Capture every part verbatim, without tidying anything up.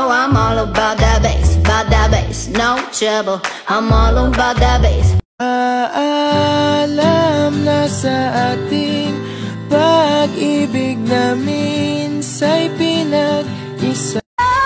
know I'm all about that bass, about that bass, no trouble. I'm all about that bass. Alam na sa ating pag-ibig namin sa'y pinag-isa.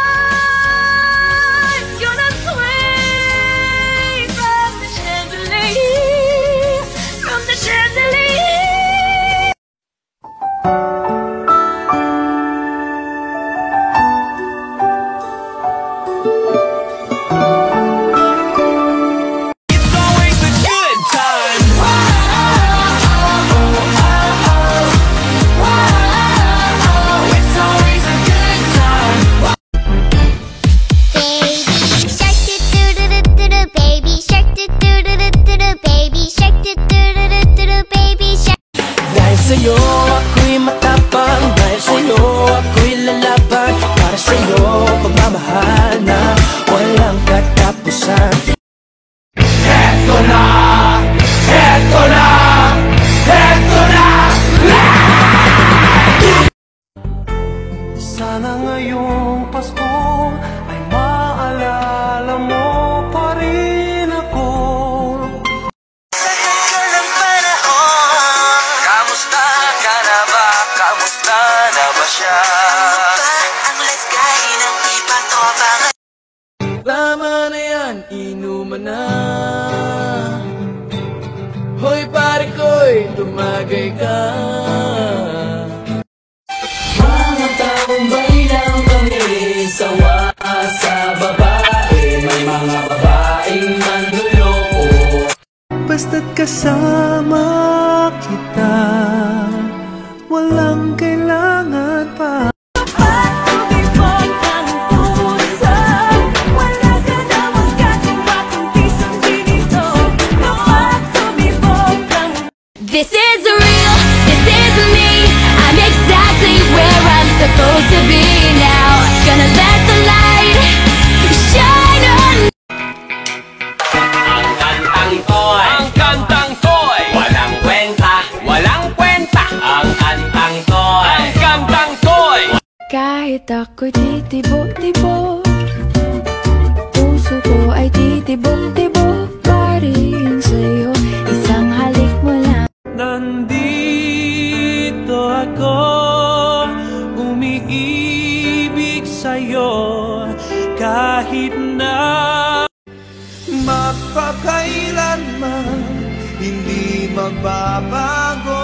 Sa'yo ako'y matapang, dahil sa'yo ako'y lalaban. Para sa'yo pagmamahal na walang katapusan. Eto na! Eto na! Eto na! Sana ngayong Pasko ay maalala mo pa rin ako. Tama na yan, inuman na. Hoy pare ko'y tumagay ka. Mga taong baylang kami, sawa sa babae. May mga babaeng manluloko. Basta't kasama kita, walang kailangan pa. This is real, this is me. I'm exactly where I'm supposed to be now. Gonna let the light shine on. Ang kantang toy, ang kantang toy. Walang kwenta, walang kwenta. Ang kantang toy, ang kantang toy. Kahit ako'y titibo-tibo, puso ko ay titibok-tibok pa rin sa'yo. Isang halik mo lang. Nandito ako, umiibig sa'yo, kahit na magpakailanman hindi magbabago.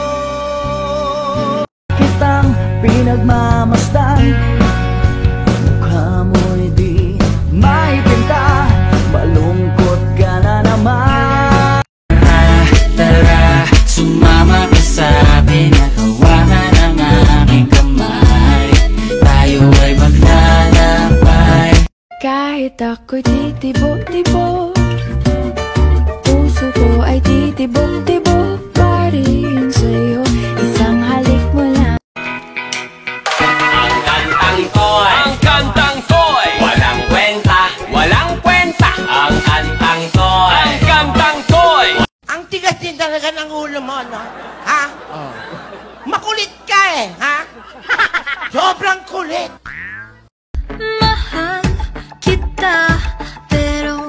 Kitang pinagmamasdan, mukha mo'y di may pinta, malungkot ka na naman. Tara, sumama ka sa akin, nakawanan ang aking kamay. Tayo ay maglalakbay. Kahit ako'y titibo-tibo, puso ko ay titibok-tibok pa rin sa'yo. Isang halik mo lang. Ang kantang toy, ang kantang toy. Walang kwenta, walang kwenta. Ang kantang toy, ang kantang toy. Ang tigas din talaga ng ulo mo, no? Ha? Oh. Makulit ka eh, ha? Sobrang kulit. Mahal kita, pero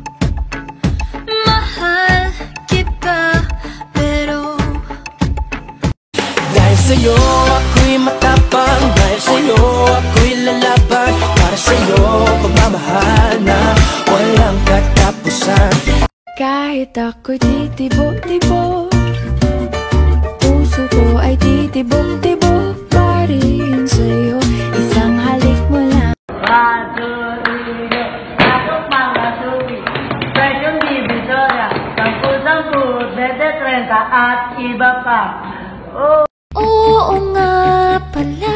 mahal kita, pero dahil sa'yo ako'y matapang, dahil sa'yo ako'y lalaban. Para sa'yo pagmamahal na walang katapusan. Kahit ako'y titibo-tibo, puso ko ay titibok-tibok pa rin sa'yo. Isang halik mo lang. Paturilo, pasok mga suki, Presyong Divisoria, Sampu-sampu, Bete trenta at iba pa. Oh. oo nga pala,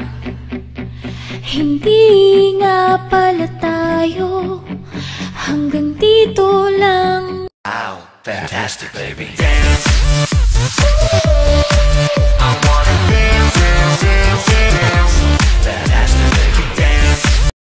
hindi nga pala tayo, hanggang dito lang. Wow, fantastic baby.